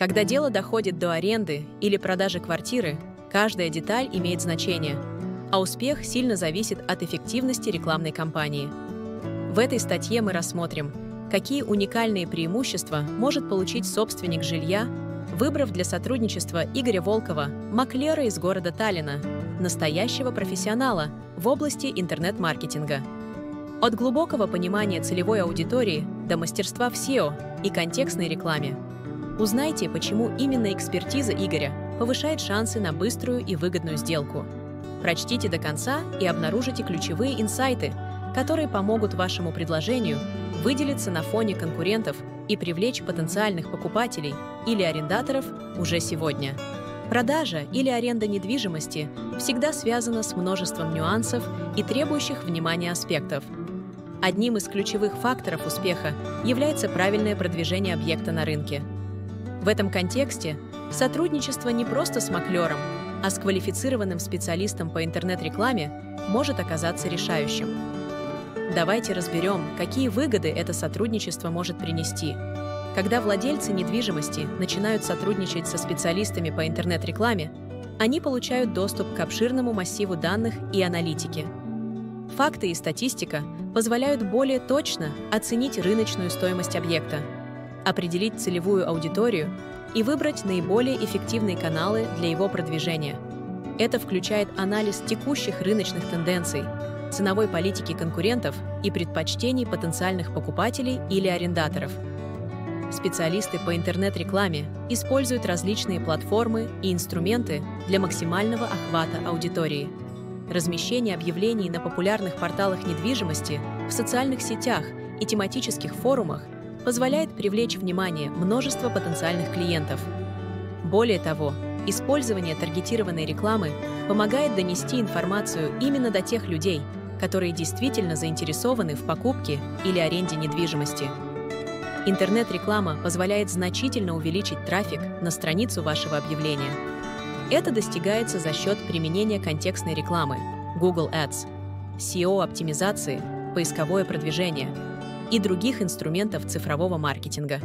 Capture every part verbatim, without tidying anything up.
Когда дело доходит до аренды или продажи квартиры, каждая деталь имеет значение, а успех сильно зависит от эффективности рекламной кампании. В этой статье мы рассмотрим, какие уникальные преимущества может получить собственник жилья, выбрав для сотрудничества Игоря Волкова, маклера из города Таллина, настоящего профессионала в области интернет-маркетинга. От глубокого понимания целевой аудитории до мастерства в сео и контекстной рекламе. Узнайте, почему именно экспертиза Игоря повышает шансы на быструю и выгодную сделку. Прочтите до конца и обнаружите ключевые инсайты, которые помогут вашему предложению выделиться на фоне конкурентов и привлечь потенциальных покупателей или арендаторов уже сегодня. Продажа или аренда недвижимости всегда связана с множеством нюансов и требующих внимания аспектов. Одним из ключевых факторов успеха является правильное продвижение объекта на рынке. В этом контексте сотрудничество не просто с маклером, а с квалифицированным специалистом по интернет-рекламе может оказаться решающим. Давайте разберем, какие выгоды это сотрудничество может принести. Когда владельцы недвижимости начинают сотрудничать со специалистами по интернет-рекламе, они получают доступ к обширному массиву данных и аналитики. Факты и статистика позволяют более точно оценить рыночную стоимость объекта, определить целевую аудиторию и выбрать наиболее эффективные каналы для его продвижения. Это включает анализ текущих рыночных тенденций, ценовой политики конкурентов и предпочтений потенциальных покупателей или арендаторов. Специалисты по интернет-рекламе используют различные платформы и инструменты для максимального охвата аудитории. Размещение объявлений на популярных порталах недвижимости, в социальных сетях и тематических форумах позволяет привлечь внимание множества потенциальных клиентов. Более того, использование таргетированной рекламы помогает донести информацию именно до тех людей, которые действительно заинтересованы в покупке или аренде недвижимости. Интернет-реклама позволяет значительно увеличить трафик на страницу вашего объявления. Это достигается за счет применения контекстной рекламы, Google Ads, сео-оптимизации, поисковое продвижение и других инструментов цифрового маркетинга.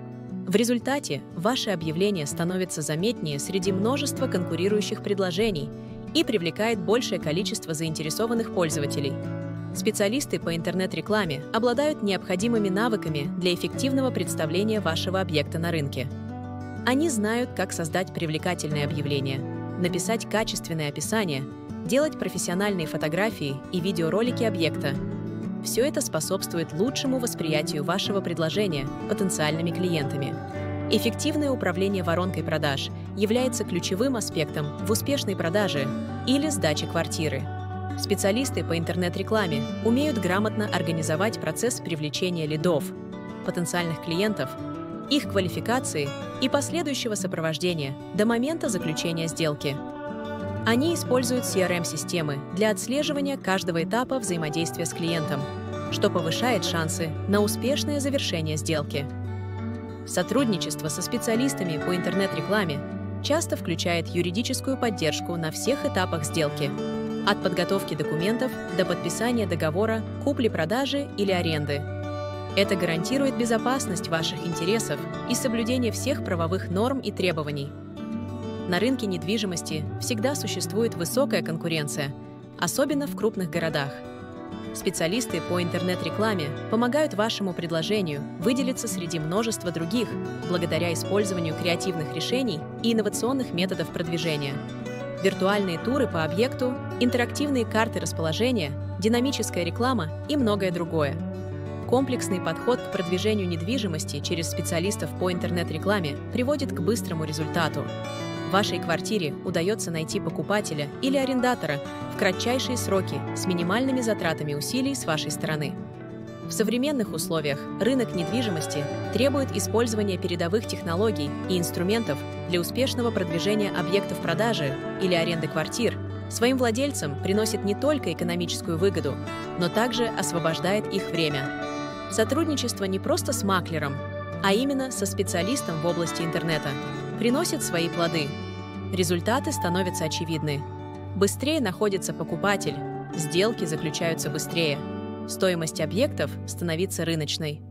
В результате ваше объявление становится заметнее среди множества конкурирующих предложений и привлекает большее количество заинтересованных пользователей. Специалисты по интернет-рекламе обладают необходимыми навыками для эффективного представления вашего объекта на рынке. Они знают, как создать привлекательное объявление, написать качественное описание, делать профессиональные фотографии и видеоролики объекта. Все это способствует лучшему восприятию вашего предложения потенциальными клиентами. Эффективное управление воронкой продаж является ключевым аспектом в успешной продаже или сдаче квартиры. Специалисты по интернет-рекламе умеют грамотно организовать процесс привлечения лидов, потенциальных клиентов, их квалификации и последующего сопровождения до момента заключения сделки. Они используют си ар эм-системы для отслеживания каждого этапа взаимодействия с клиентом, что повышает шансы на успешное завершение сделки. Сотрудничество со специалистами по интернет-рекламе часто включает юридическую поддержку на всех этапах сделки, от подготовки документов до подписания договора купли-продажи или аренды. Это гарантирует безопасность ваших интересов и соблюдение всех правовых норм и требований. На рынке недвижимости всегда существует высокая конкуренция, особенно в крупных городах. Специалисты по интернет-рекламе помогают вашему предложению выделиться среди множества других благодаря использованию креативных решений и инновационных методов продвижения. Виртуальные туры по объекту, интерактивные карты расположения, динамическая реклама и многое другое. Комплексный подход к продвижению недвижимости через специалистов по интернет-рекламе приводит к быстрому результату. Вашей квартире удается найти покупателя или арендатора в кратчайшие сроки с минимальными затратами усилий с вашей стороны. В современных условиях рынок недвижимости требует использования передовых технологий и инструментов для успешного продвижения объектов продажи или аренды квартир. Своим владельцам приносит не только экономическую выгоду, но также освобождает их время. Сотрудничество не просто с маклером, а именно со специалистом в области интернета приносит свои плоды. Результаты становятся очевидны. Быстрее находится покупатель, сделки заключаются быстрее, стоимость объектов становится рыночной.